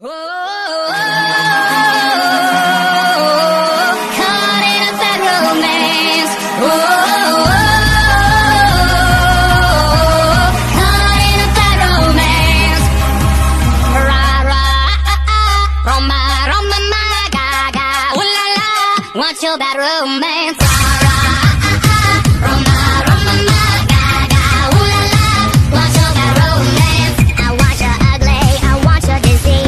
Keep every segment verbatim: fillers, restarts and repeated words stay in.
Oh, oh, oh, caught in a bad romance. Oh, oh, oh, caught in a bad romance. Rah, rah, ah, ah, Roma, Roma, ma, ga, ga, ooh la la, want your bad romance. Rah, rah, ah, ah, Roma, Roma, ma, ga, ga, ooh la la, want your bad romance. I want your ugly, I want your disease.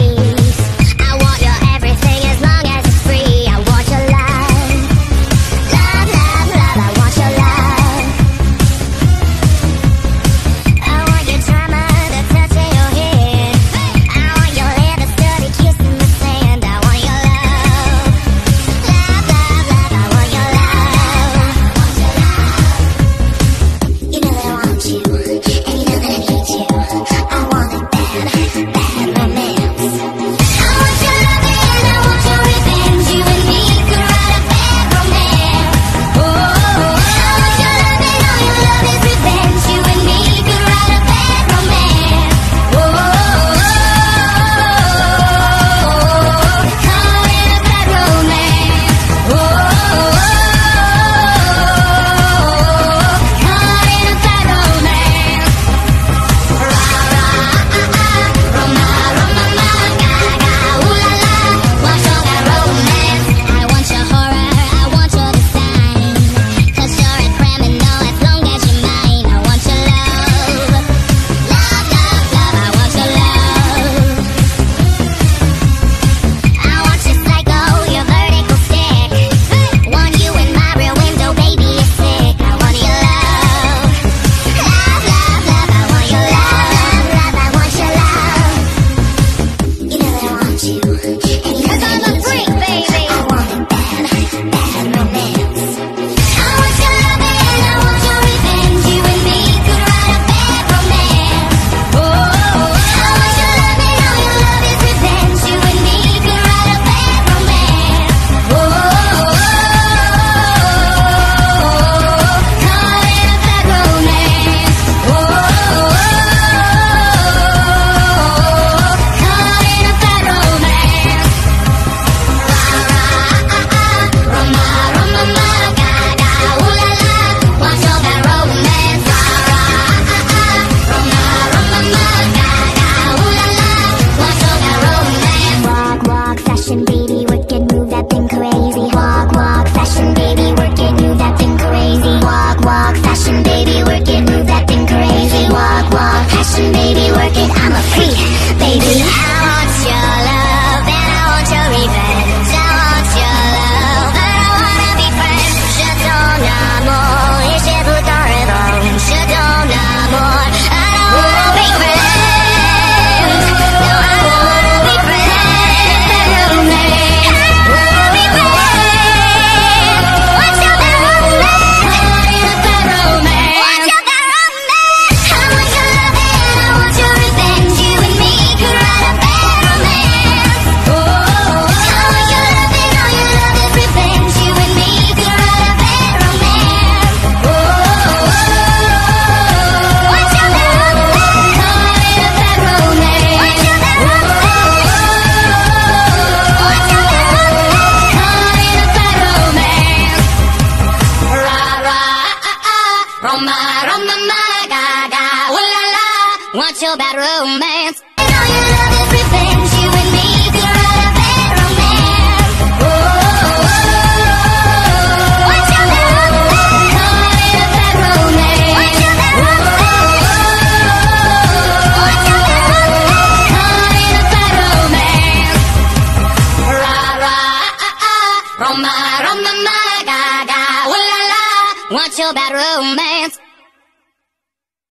Want your bad romance. And all your love is revenge. You and me could write a bad romance. Oh, oh, oh, want your bad romance. Caught in a bad romance. Want your bad romance. Want your bad romance. Caught in a bad romance. Rah, rah, ah, ah, Roma, Roma, ma, ga, ga, ooh la la, want your bad romance.